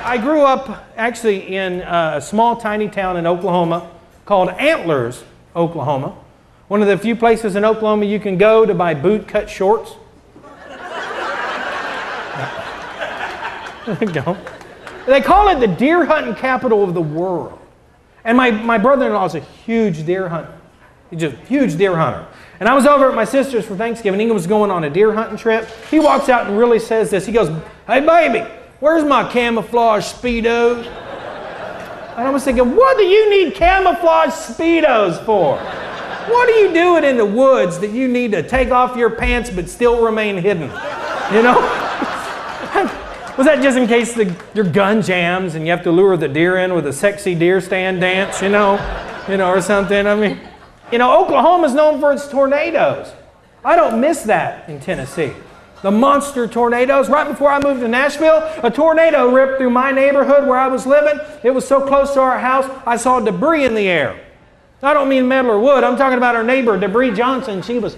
I grew up actually in a small, tiny town in Oklahoma called Antlers, Oklahoma. One of the few places in Oklahoma you can go to buy boot-cut shorts. There you go. They call it the deer hunting capital of the world. And my brother-in-law is a huge deer hunter. He's just a huge deer hunter. And I was over at my sister's for Thanksgiving. He was going on a deer hunting trip. He walks out and really says this. He goes, "Hey, baby, where's my camouflage Speedos?" And I was thinking, what do you need camouflage Speedos for? What are you doing in the woods that you need to take off your pants but still remain hidden? You know? Was that just in case your gun jams and you have to lure the deer in with a sexy deer stand dance, you know, or something? I mean, Oklahoma's known for its tornadoes. I don't miss that in Tennessee. The monster tornadoes. Right before I moved to Nashville, a tornado ripped through my neighborhood where I was living. It was so close to our house, I saw debris in the air. I don't mean metal or wood. I'm talking about our neighbor, Debris Johnson. She had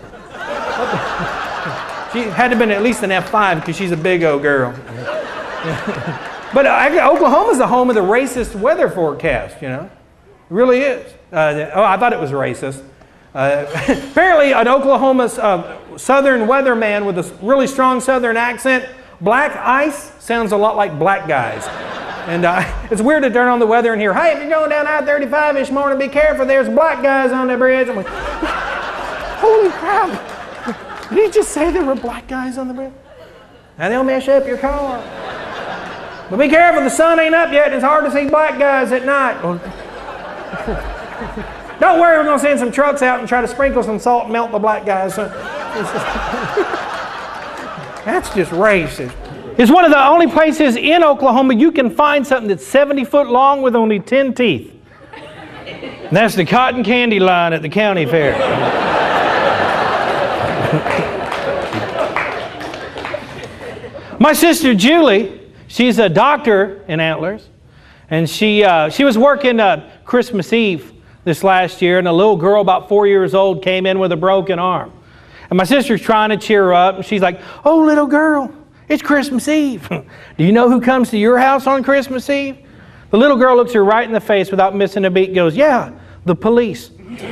to have been at least an F5 because she's a big old girl. But Oklahoma's the home of the racist weather forecast, you know. It really is. I thought it was racist. Apparently, an Oklahoma southern weatherman with a really strong southern accent, black ice sounds a lot like black guys. And it's weird to turn on the weather and hear, "Hey, if you're going down I-35 this morning, be careful, there's black guys on the bridge." I'm like, holy crap. Did he just say there were black guys on the bridge? Now they'll mess up your car. But be careful, the sun ain't up yet and it's hard to see black guys at night. Don't worry, we're going to send some trucks out and try to sprinkle some salt and melt the black guys. That's just racist. It's one of the only places in Oklahoma you can find something that's 70 foot long with only 10 teeth. And that's the cotton candy line at the county fair. My sister Julie, she's a doctor in Antlers, and she was working Christmas Eve this last year, and a little girl about 4 years old came in with a broken arm. And my sister's trying to cheer her up, and she's like, "Oh, little girl, it's Christmas Eve. Do you know who comes to your house on Christmas Eve?" The little girl looks her right in the face without missing a beat, goes, "Yeah, the police."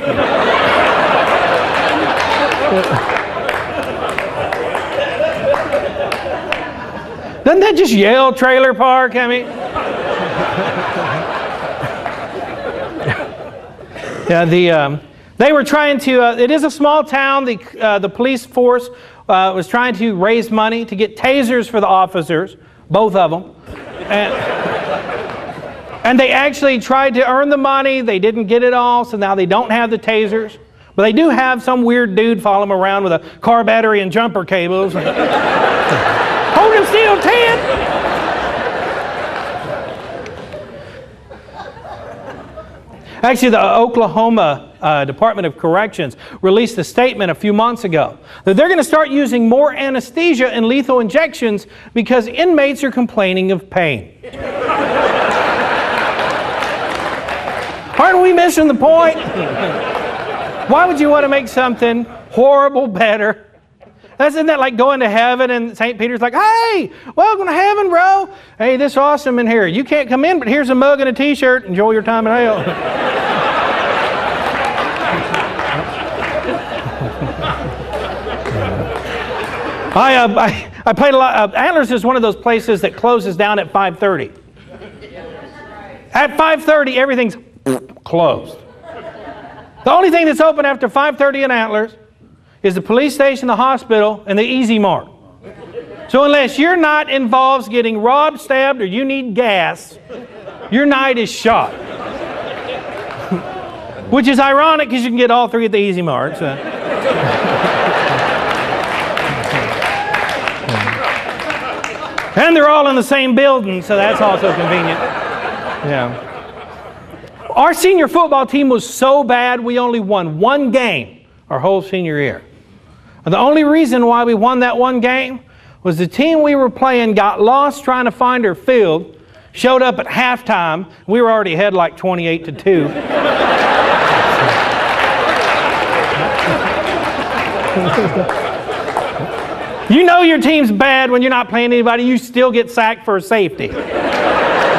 Doesn't that just yell trailer park? I mean, yeah, they were trying to, it is a small town, the police force was trying to raise money to get tasers for the officers, both of them. And they actually tried to earn the money, they didn't get it all, so now they don't have the tasers. But they do have some weird dude follow them around with a car battery and jumper cables. Hold him still, Ted! Actually, the Oklahoma Department of Corrections released a statement a few months ago that they're going to start using more anesthesia and lethal injections because inmates are complaining of pain. Aren't we missing the point? Why would you want to make something horrible better? Isn't that like going to heaven and St. Peter's like, "Hey, welcome to heaven, bro. Hey, this is awesome in here. You can't come in, but here's a mug and a t-shirt. Enjoy your time in hell." I played a lot. Antlers is one of those places that closes down at 5:30. At 5:30, everything's closed. The only thing that's open after 5:30 in Antlers is the police station, the hospital, and the Easy Mart. So unless you're not involved getting robbed, stabbed, or you need gas, your night is shot. Which is ironic because you can get all three at the Easy Mart. So. And they're all in the same building, so that's also convenient. Yeah. Our senior football team was so bad we only won one game our whole senior year. And the only reason why we won that one game was the team we were playing got lost trying to find their field, showed up at halftime, we were already ahead like 28-2. You know your team's bad when you're not playing anybody, you still get sacked for safety.